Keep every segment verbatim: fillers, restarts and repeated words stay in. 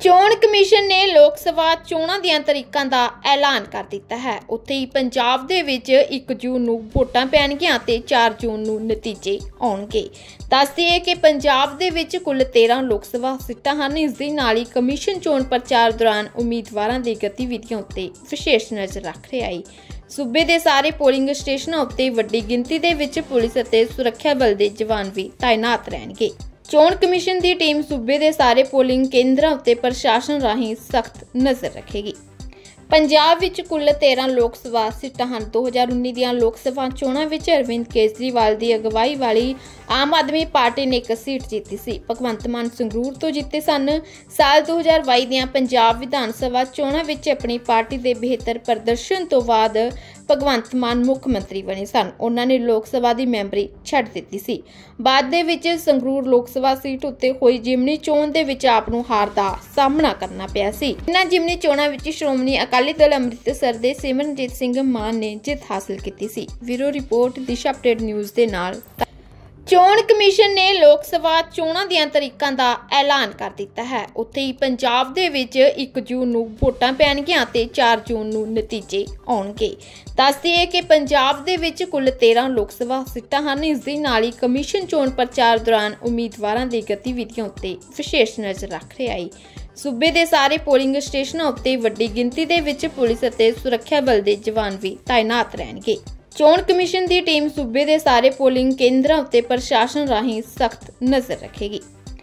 ਚੋਣ ਕਮਿਸ਼ਨ ਨੇ ਲੋਕ ਸਭਾ ਚੋਣਾਂ ਦੀਆਂ ਤਰੀਕਾਂ ਦਾ ਐਲਾਨ ਕਰ ਦਿੱਤਾ ਹੈ। ਉੱਥੇ ਹੀ ਪੰਜਾਬ ਦੇ ਵਿੱਚ ਇੱਕ ਜੂਨ ਨੂੰ ਵੋਟਾਂ ਪੈਣਗੀਆਂ ਤੇ ਚਾਰ ਜੂਨ ਨੂੰ ਨਤੀਜੇ ਆਉਣਗੇ। ਦੱਸ ਦਈਏ ਕਿ ਪੰਜਾਬ ਦੇ ਵਿੱਚ ਕੁੱਲ ਤੇਰਾਂ ਲੋਕ ਸਭਾ ਸੀਟਾਂ ਹਨ। ਇਸ ਦੇ ਨਾਲ ਹੀ ਕਮਿਸ਼ਨ ਚੋਣ ਪ੍ਰਚਾਰ ਦੌਰਾਨ ਉਮੀਦਵਾਰਾਂ ਦੀ ਗਤੀਵਿਧੀਆਂ ਉੱਤੇ ਵਿਸ਼ੇਸ਼ ਨਜ਼ਰ ਰੱਖ ਰਿਹਾ ਹੈ। ਸੂਬੇ ਦੇ ਸਾਰੇ ਪੋਲਿੰਗ ਸਟੇਸ਼ਨਾਂ ਉੱਤੇ ਵੱਡੀ ਗਿਣਤੀ ਦੇ ਵਿੱਚ ਪੁਲਿਸ ਅਤੇ ਸੁਰੱਖਿਆ ਬਲ ਦੇ ਜਵਾਨ ਵੀ ਤਾਇਨਾਤ ਰਹਿਣਗੇ। ਚੋਣ ਕਮਿਸ਼ਨ ਦੀ ਟੀਮ ਸੂਬੇ ਦੇ ਸਾਰੇ ਪੋਲਿੰਗ ਕੇਂਦਰਾਂ ਉੱਤੇ ਪ੍ਰਸ਼ਾਸਨ ਰਾਹੀਂ ਸਖਤ ਨਜ਼ਰ ਰੱਖੇਗੀ। ਪੰਜਾਬ ਵਿੱਚ ਕੁੱਲ ਤੇਰਾਂ ਲੋਕ ਸਭਾ ਸੀਟਾਂ ਹਨ। ਦੋ ਹਜ਼ਾਰ ਉੱਨੀ ਦੀਆਂ ਲੋਕ ਸਭਾ ਚੋਣਾਂ ਵਿੱਚ ਅਰਵਿੰਦ ਕੇਜਰੀਵਾਲ ਦੀ ਅਗਵਾਈ ਵਾਲੀ ਆਮ ਆਦਮੀ ਪਾਰਟੀ ਨੇ ਇੱਕ ਸੀਟ ਜਿੱਤੀ ਸੀ। ਭਗਵੰਤ ਮਾਨ ਸੰਗਰੂਰ ਤੋਂ ਜਿੱਤੇ ਸਨ। ਸਾਲ ਦੋ ਹਜ਼ਾਰ ਬਾਈ ਦੀਆਂ ਪੰਜਾਬ ਵਿਧਾਨ ਸਭਾ ਚੋਣਾਂ ਵਿੱਚ ਆਪਣੀ ਪਾਰਟੀ ਦੇ ਬਿਹਤਰ ਪ੍ਰਦਰਸ਼ਨ ਤੋਂ ਬਾਅਦ ਭਗਵੰਤ ਮਾਨ ਮੁੱਖ ਮੰਤਰੀ ਬਣੇ ਸਨ। ਉਹਨਾਂ ਨੇ ਲੋਕ ਸਭਾ ਦੀ ਮੈਂਬਰੀ ਛੱਡ ਦਿੱਤੀ ਸੀ। ਬਾਅਦ ਦੇ ਵਿੱਚ ਸੰਗਰੂਰ ਲੋਕ ਸਭਾ ਸੀਟ ਉੱਤੇ ਹੋਈ ਜਿਮਨੀ ਚੋਣ ਦੇ ਵਿੱਚ ਆਪ ਨੂੰ ਹਾਰ ਦਾ ਸਾਹਮਣਾ ਕਰਨਾ ਪਿਆ ਸੀ। ਇਹਨਾਂ ਜਿਮਨੀ ਚੋਣਾਂ ਵਿੱਚ ਸ਼੍ਰੋਮਣੀ ਅਕਾਲੀ ਦਲ ਅੰਮ੍ਰਿਤਸਰ ਦੇ ਸਿਮਰਨਜੀਤ ਸਿੰਘ ਮਾਨ ਨੇ ਜਿੱਤ ਹਾਸਲ ਕੀਤੀ ਸੀ। Bureau report Disha update news ਦੇ ਨਾਲ। ਚੋਣ ਕਮਿਸ਼ਨ ਨੇ ਲੋਕ ਸਭਾ ਚੋਣਾਂ ਦੀਆਂ ਤਰੀਕਾਂ ਦਾ ਐਲਾਨ ਕਰ ਦਿੱਤਾ ਹੈ। ਉੱਥੇ ਹੀ ਪੰਜਾਬ ਦੇ ਵਿੱਚ ਇੱਕ ਜੂਨ ਨੂੰ ਵੋਟਾਂ ਪੈਣਗੀਆਂ ਤੇ ਚਾਰ ਜੂਨ ਨੂੰ ਨਤੀਜੇ ਆਉਣਗੇ। ਦੱਸ ਦਈਏ ਕਿ ਪੰਜਾਬ ਦੇ ਵਿੱਚ ਕੁੱਲ ਤੇਰਾਂ ਲੋਕ ਸਭਾ ਸੀਟਾਂ ਹਨ। ਇਸ ਦੇ ਨਾਲ ਹੀ ਕਮਿਸ਼ਨ ਚੋਣ ਪ੍ਰਚਾਰ ਦੌਰਾਨ ਉਮੀਦਵਾਰਾਂ ਦੀ ਗਤੀਵਿਧੀਆਂ ਉੱਤੇ ਵਿਸ਼ੇਸ਼ ਨਜ਼ਰ ਰੱਖ ਰਿਹਾ ਹੈ। ਸੂਬੇ ਦੇ ਸਾਰੇ ਪੋਲਿੰਗ ਸਟੇਸ਼ਨਾਂ ਉੱਤੇ ਵੱਡੀ ਗਿਣਤੀ ਦੇ ਵਿੱਚ ਪੁਲਿਸ ਅਤੇ ਸੁਰੱਖਿਆ ਬਲ ਦੇ ਜਵਾਨ ਵੀ ਤਾਇਨਾਤ ਰਹਿਣਗੇ। ਚੋਣ ਕਮਿਸ਼ਨ ਦੀ ਟੀਮ ਸੂਬੇ ਦੇ ਸਾਰੇ ਪੋਲਿੰਗ ਕੇਂਦਰਾਂ ਉੱਤੇ ਪ੍ਰਸ਼ਾਸਨ ਰਾਹੀਂ ਸਖਤ ਨਜ਼ਰ ਰੱਖੇਗੀ।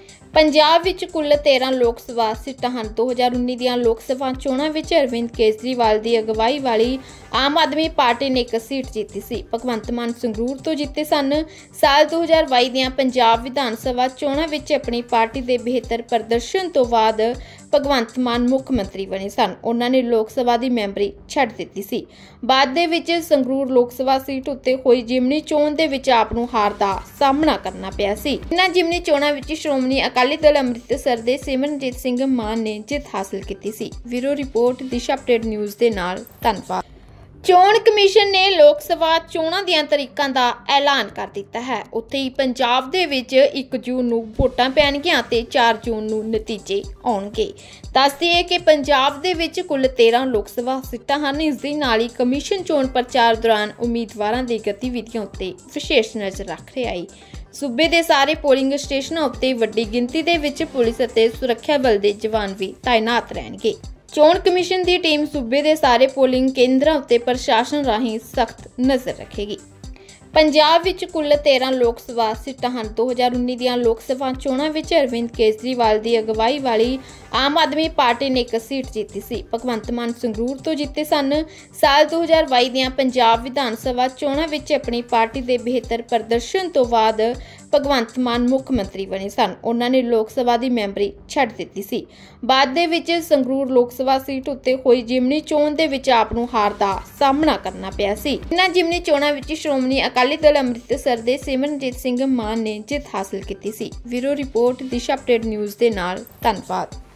ਪੰਜਾਬ ਵਿੱਚ ਕੁੱਲ ਤੇਰਾਂ ਲੋਕ ਸਭਾ ਸੀਟਾਂ ਹਨ। ਦੋ ਹਜ਼ਾਰ ਉੱਨੀ ਦੀਆਂ ਲੋਕ ਸਭਾ ਚੋਣਾਂ ਵਿੱਚ ਅਰਵਿੰਦ ਕੇਜਰੀਵਾਲ ਦੀ ਅਗਵਾਈ ਵਾਲੀ ਆਮ ਆਦਮੀ ਪਾਰਟੀ ਨੇ ਇੱਕ ਸੀਟ ਜਿੱਤੀ ਸੀ। ਭਗਵੰਤ ਮਾਨ ਸੰਗਰੂਰ ਤੋਂ ਜਿੱਤੇ ਸਨ। ਸਾਲ ਦੋ ਹਜ਼ਾਰ ਬਾਈ ਦੀਆਂ ਪੰਜਾਬ ਵਿਧਾਨ ਸਭਾ ਚੋਣਾਂ ਵਿੱਚ ਆਪਣੀ ਪਾਰਟੀ ਦੇ ਬਿਹਤਰ ਪ੍ਰਦਰਸ਼ਨ ਤੋਂ ਬਾਅਦ ਭਗਵੰਤ ਮਾਨ ਮੁੱਖ ਮੰਤਰੀ ਬਣੇ ਸਨ। ਉਹਨਾਂ ਨੇ ਲੋਕ ਸਭਾ ਦੀ ਮੈਂਬਰੀ ਛੱਡ ਦਿੱਤੀ ਸੀ। ਬਾਅਦ ਦੇ ਵਿੱਚ ਸੰਗਰੂਰ ਲੋਕ ਸਭਾ ਸੀਟ ਉੱਤੇ ਹੋਈ ਜਿਮਨੀ ਚੋਣ ਦੇ ਵਿੱਚ ਆਪ ਨੂੰ ਹਾਰ ਦਾ ਸਾਹਮਣਾ ਕਰਨਾ ਪਿਆ ਸੀ। ਇਹਨਾਂ ਜਿਮਨੀ ਚੋਣਾਂ ਵਿੱਚ ਸ਼੍ਰੋਮਣੀ ਅਕਾਲੀ ਦਲ ਅੰਮ੍ਰਿਤਸਰ ਦੇ ਸਿਮਰਨਜੀਤ ਸਿੰਘ ਮਾਨ ਨੇ ਜਿੱਤ ਹਾਸਲ ਕੀਤੀ ਸੀ। Bureau report Disha update news ਦੇ ਨਾਲ। ਧੰਨਵਾਦ। ਚੋਣ ਕਮਿਸ਼ਨ ਨੇ ਲੋਕ ਸਭਾ ਚੋਣਾਂ ਦੀਆਂ ਤਰੀਕਾਂ ਦਾ ਐਲਾਨ ਕਰ ਦਿੱਤਾ ਹੈ। ਉੱਥੇ ਹੀ ਪੰਜਾਬ ਦੇ ਵਿੱਚ ਇੱਕ ਜੂਨ ਨੂੰ ਵੋਟਾਂ ਪੈਣਗੀਆਂ ਤੇ ਚਾਰ ਜੂਨ ਨੂੰ ਨਤੀਜੇ ਆਉਣਗੇ। ਦੱਸ ਦਈਏ ਕਿ ਪੰਜਾਬ ਦੇ ਵਿੱਚ ਕੁੱਲ ਤੇਰਾਂ ਲੋਕ ਸਭਾ ਸੀਟਾਂ ਹਨ। ਇਸ ਦੇ ਨਾਲ ਹੀ ਕਮਿਸ਼ਨ ਚੋਣ ਪ੍ਰਚਾਰ ਦੌਰਾਨ ਉਮੀਦਵਾਰਾਂ ਦੀ ਗਤੀਵਿਧੀਆਂ ਉੱਤੇ ਵਿਸ਼ੇਸ਼ ਨਜ਼ਰ ਰੱਖ ਰਿਹਾ ਹੈ। ਸੂਬੇ ਦੇ ਸਾਰੇ ਪੋਲਿੰਗ ਸਟੇਸ਼ਨਾਂ ਉੱਤੇ ਵੱਡੀ ਗਿਣਤੀ ਦੇ ਵਿੱਚ ਪੁਲਿਸ ਅਤੇ ਸੁਰੱਖਿਆ ਬਲ ਦੇ ਜਵਾਨ ਵੀ ਤਾਇਨਾਤ ਰਹਿਣਗੇ। ਚੋਣ ਕਮਿਸ਼ਨ ਦੀ ਟੀਮ ਸੂਬੇ ਦੇ ਸਾਰੇ ਪੋਲਿੰਗ ਕੇਂਦਰਾਂ ਉੱਤੇ ਪ੍ਰਸ਼ਾਸਨ ਰਾਹੀਂ ਸਖਤ ਨਜ਼ਰ ਰੱਖੇਗੀ। ਪੰਜਾਬ ਵਿੱਚ ਕੁੱਲ ਤੇਰਾਂ ਲੋਕ ਸਭਾ ਸੀਟਾਂ ਹਨ। ਦੋ ਹਜ਼ਾਰ ਉੱਨੀ ਦੀਆਂ ਲੋਕ ਸਭਾ ਚੋਣਾਂ ਵਿੱਚ ਅਰਵਿੰਦ ਕੇਜਰੀਵਾਲ ਦੀ ਅਗਵਾਈ ਵਾਲੀ ਆਮ ਆਦਮੀ ਪਾਰਟੀ ਨੇ ਇੱਕ ਸੀਟ ਜਿੱਤੀ ਸੀ। ਭਗਵੰਤ ਮਾਨ ਸੰਗਰੂਰ ਤੋਂ ਜਿੱਤੇ ਸਨ। ਸਾਲ ਦੋ ਹਜ਼ਾਰ ਬਾਈ ਦੀਆਂ ਪੰਜਾਬ ਵਿਧਾਨ ਸਭਾ ਚੋਣਾਂ ਵਿੱਚ ਆਪਣੀ ਪਾਰਟੀ ਦੇ ਬਿਹਤਰ ਪ੍ਰਦਰਸ਼ਨ ਤੋਂ ਬਾਅਦ ਭਗਵੰਤ ਮਾਨ ਮੁੱਖ ਮੰਤਰੀ ਬਣੇ ਸਨ। ਉਹਨਾਂ ਨੇ ਲੋਕ ਸਭਾ ਦੀ ਮੈਂਬਰੀ ਛੱਡ ਦਿੱਤੀ ਸੀ। ਬਾਅਦ ਦੇ ਵਿੱਚ ਸੰਗਰੂਰ ਲੋਕ ਸਭਾ ਸੀਟ ਉੱਤੇ ਹੋਈ ਜਿਮਨੀ ਚੋਣ ਦੇ ਵਿੱਚ ਆਪ ਨੂੰ ਹਾਰ ਦਾ ਸਾਹਮਣਾ ਕਰਨਾ ਪਿਆ ਸੀ। ਇਹਨਾਂ ਜਿਮਨੀ ਚੋਣਾਂ ਵਿੱਚ ਸ਼੍ਰੋਮਣੀ ਅਕਾਲੀ ਦਲ ਅੰਮ੍ਰਿਤਸਰ ਦੇ ਸਿਮਰਨਜੀਤ ਸਿੰਘ ਮਾਨ ਨੇ ਜਿੱਤ ਹਾਸਲ ਕੀਤੀ ਸੀ। Bureau report Disha update news ਦੇ ਨਾਲ। ਧੰਨਵਾਦ।